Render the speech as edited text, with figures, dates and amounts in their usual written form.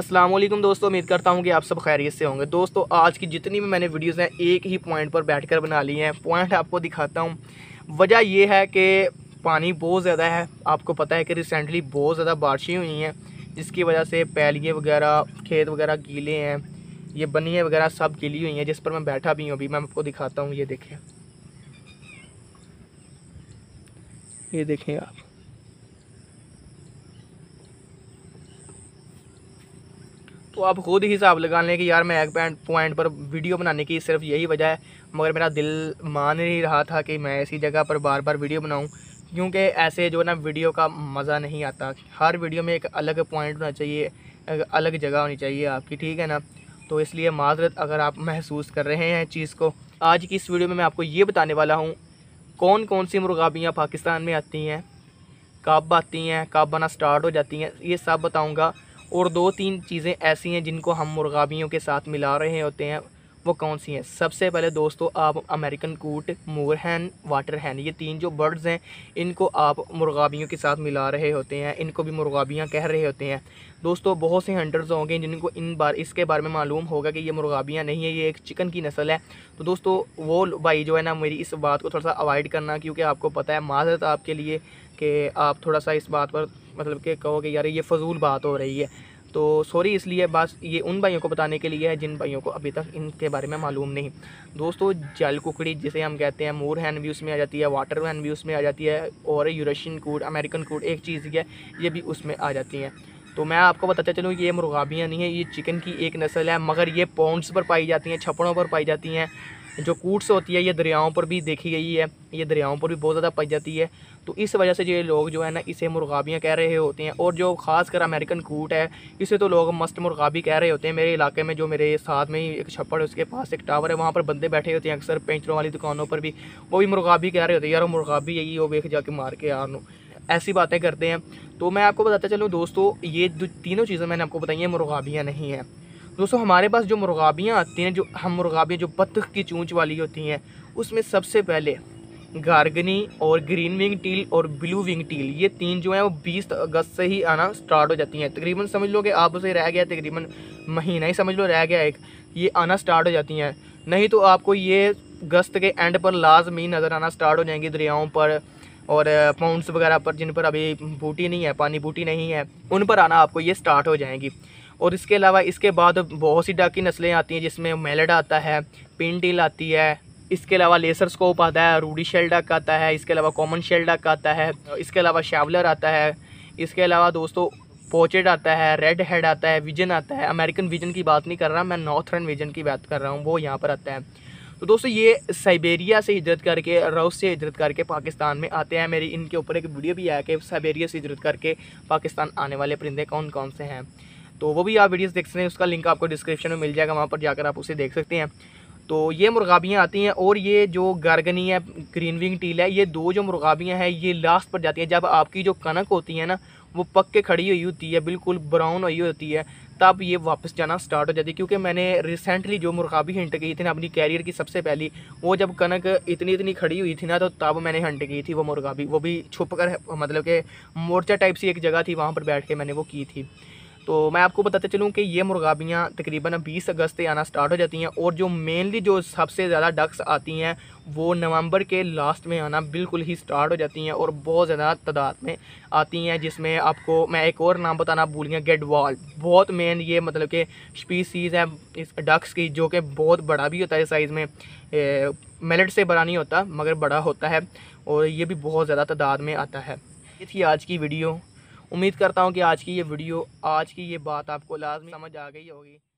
अस्सलाम वालेकुम दोस्तों, उम्मीद करता हूँ कि आप सब खैरियत से होंगे। दोस्तों आज की जितनी भी मैंने वीडियोज़ हैं एक ही पॉइंट पर बैठकर बना ली हैं। पॉइंट आपको दिखाता हूँ। वजह ये है कि पानी बहुत ज़्यादा है। आपको पता है कि रिसेंटली बहुत ज़्यादा बारिशें हुई हैं, जिसकी वजह से पैलियाँ वगैरह, खेत वगैरह गीले हैं। ये बनियाँ वगैरह सब गीली हुई हैं, जिस पर मैं बैठा भी हूँ। अभी मैं आपको दिखाता हूँ, ये देखें, ये देखें आप। तो आप खुद ही हिसाब लगा लें कि यार मैं एक पॉइंट पर वीडियो बनाने की सिर्फ यही वजह है, मगर मेरा दिल मान नहीं रहा था कि मैं ऐसी जगह पर बार बार वीडियो बनाऊं, क्योंकि ऐसे जो है ना वीडियो का मज़ा नहीं आता। हर वीडियो में एक अलग पॉइंट होना चाहिए, एक अलग जगह होनी चाहिए आपकी, ठीक है ना। तो इसलिए माजरत अगर आप महसूस कर रहे हैं चीज़ को। आज की इस वीडियो में मैं आपको ये बताने वाला हूँ कौन कौन सी मुर्गाबियाँ पाकिस्तान में आती हैं, कब आती हैं, कब आना स्टार्ट हो जाती हैं, ये सब बताऊंगा। और दो तीन चीज़ें ऐसी हैं जिनको हम मुर्गाबियों के साथ मिला रहे होते हैं, वो कौन सी हैं। सबसे पहले दोस्तों, आप अमेरिकन कूट, मोर हैन, वाटर हैन, ये तीन जो बर्ड्स हैं इनको आप मुर्गाबियों के साथ मिला रहे होते हैं, इनको भी मुर्गाबियाँ कह रहे होते हैं। दोस्तों बहुत से हंटर्स होंगे जिनको इसके बारे में मालूम होगा कि ये मुर्गाबियाँ नहीं है, ये एक चिकन की नस्ल है। तो दोस्तों वो भाई जो है ना, मेरी इस बात को थोड़ा सा अवॉइड करना, क्योंकि आपको पता है, माजरत आपके लिए कि आप थोड़ा सा इस बात पर मतलब कि कहो कि यार ये फ़जूल बात हो रही है। तो सॉरी, इसलिए बस ये उन भाइयों को बताने के लिए है जिन भाइयों को अभी तक इनके बारे में मालूम नहीं। दोस्तों जल कुकड़ी जिसे हम कहते हैं, मोर हैन भी उसमें आ जाती है, वाटर हैन भी उसमें आ जाती है, और यूरेशियन कूट, अमेरिकन कूट एक चीज़ है, ये भी उसमें आ जाती हैं। तो मैं आपको बताता चलूँ, ये मुर्गाबियाँ नहीं है, ये चिकन की एक नस्ल है, मगर ये पॉन्ड्स पर पाई जाती हैं, छपड़ों पर पाई जाती हैं। जो कूट्स होती है ये दरियाओं पर भी देखी गई है, ये दरियाओं पर भी बहुत ज़्यादा पाई जाती है। तो इस वजह से ये लोग जो है ना, इसे मुर्गाबियाँ कह रहे होते हैं। और जो ख़ासकर अमेरिकन कूट है, इसे तो लोग मस्त मुर्गाबी कह रहे होते हैं। मेरे इलाके में, जो मेरे साथ में ही एक छप्पड़ है, उसके पास एक टावर है, वहाँ पर बंदे बैठे होते हैं अक्सर पेंचरों वाली दुकानों पर भी, वो भी मुर्गाबी कह रहे होते हैं, यार मुर्गाबी यही वो वेख जाके मार के यार, ऐसी बातें करते हैं। तो मैं आपको बताता चलूँ दोस्तों, ये तीनों चीज़ें मैंने आपको बताई हैं, मुर्गाबियाँ नहीं हैं। दोस्तों हमारे पास जो मुर्गाबियाँ आती हैं, जो हम मुर्गाबियाँ जो बत्तख की चोंच वाली होती हैं, उसमें सबसे पहले गार्गनी और ग्रीन विंग टील और ब्लू विंग टील, ये तीन जो हैं वो 20 अगस्त से ही आना स्टार्ट हो जाती हैं। तकरीबन समझ लो कि आप उसे रह गया तकरीबन महीना ही समझ लो रह गया एक, ये आना स्टार्ट हो जाती हैं। नहीं तो आपको ये अगस्त के एंड पर लाजमी नज़र आना स्टार्ट हो जाएंगी दरियाओं पर और पाउंड्स वगैरह पर, जिन पर अभी बूटी नहीं है, पानी बूटी नहीं है, उन पर आना आपको ये स्टार्ट हो जाएंगी। और इसके अलावा इसके बाद बहुत सी डक की नस्लें आती हैं, जिसमें मेलड आता है, पिन टील आती है, इसके अलावा लेसर स्कोप आता है, रूडी शेल डक आता है, इसके अलावा कॉमन शेल डक आता है, इसके अलावा शावलर आता है, इसके अलावा दोस्तों पोचेड आता है, रेड हेड आता है, विजन आता है। अमेरिकन विजन की बात नहीं कर रहा मैं, नॉर्थर्न विजन की बात कर रहा हूँ, वो यहाँ पर आता है। तो दोस्तों ये साइबेरिया से हिजरत करके, रूस से हिजरत करके पाकिस्तान में आते हैं। मेरी इनके ऊपर एक वीडियो भी आया कि साइबेरिया से हिजरत करके पाकिस्तान आने वाले परिंदे कौन कौन से हैं, तो वो भी आप वीडियोस देख सकते हैं, उसका लिंक आपको डिस्क्रिप्शन में मिल जाएगा, वहाँ पर जाकर आप उसे देख सकते हैं। तो ये मुर्गाबियाँ आती हैं। और ये जो गार्गनी है, ग्रीन विंग टील है, ये दो जो मुर्गाबियाँ हैं ये लास्ट पर जाती हैं जब आपकी जो कनक होती है ना, वो पक के खड़ी हुई होती है, बिल्कुल ब्राउन हुई होती है, तब ये वापस जाना स्टार्ट हो जाती है। क्योंकि मैंने रिसेंटली जो मुर्गाबी हंट की थी ना अपनी कैरियर की सबसे पहली, वो जब कनक इतनी इतनी खड़ी हुई थी ना, तो तब मैंने हंट की थी वो मुर्गाबी, वो भी छुप कर, मतलब कि मोर्चा टाइप सी एक जगह थी, वहाँ पर बैठ के मैंने वो की थी। तो मैं आपको बताते चलूँ कि ये मुर्गाबियाँ तकरीबन 20 अगस्त से आना स्टार्ट हो जाती हैं। और जो मेनली जो सबसे ज़्यादा डक्स आती हैं वो नवंबर के लास्ट में आना बिल्कुल ही स्टार्ट हो जाती हैं, और बहुत ज़्यादा तादाद में आती हैं। जिसमें आपको मैं एक और नाम बताना भूल गया, गेडवाल, बहुत मेन ये मतलब कि स्पीसीज़ है इस डक्स की, जो कि बहुत बड़ा भी होता है साइज़ में, मेलेट से बड़ा नहीं होता मगर बड़ा होता है, और ये भी बहुत ज़्यादा तादाद में आता है। ये थी आज की वीडियो। उम्मीद करता हूँ कि आज की ये बात आपको लाजमी समझ आ गई होगी।